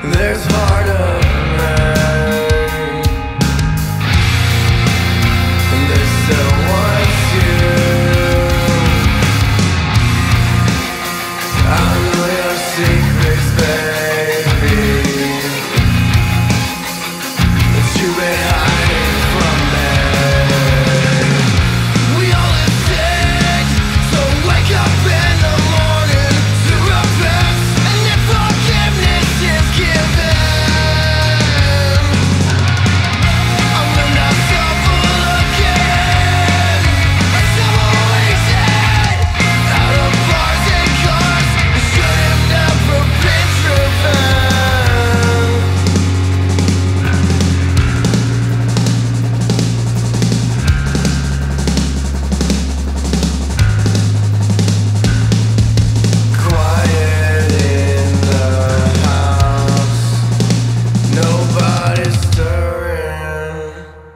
There's part of me, and they still want you. I know your secrets, baby, that you've been hiding from me. We all have sinned, so wake up in the morning to repent, and if forgiveness is given, I will not stumble again. I stumble wasted out of bars and cars that should have never been driven. Quiet in the house, nobody's stirring.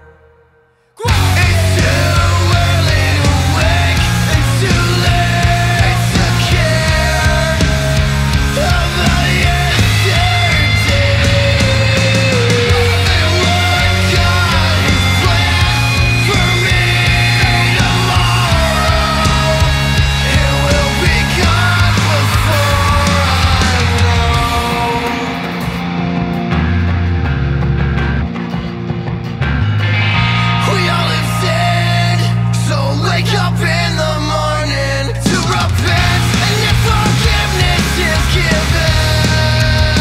It's too early to wake and too late to care about yesterday and what God has planned for me tomorrow. It will be gone before I know. We all have sinned, so wake up in the morning to repent, and if forgiveness is given,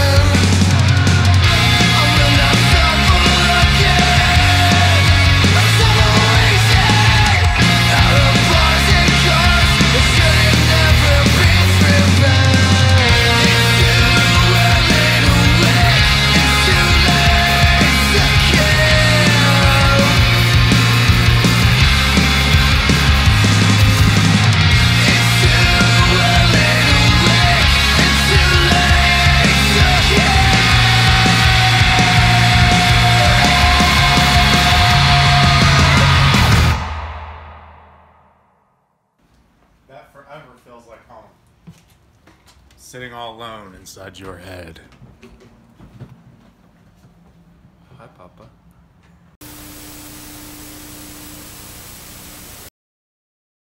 I will not stumble again. I stumble wasted out of bars and cars that should have never been driven. It's too early to wait, it's too late to care. It's too early to wait, it's too late to care. That forever feels like home. Sitting all alone inside your head. Hi, Papa.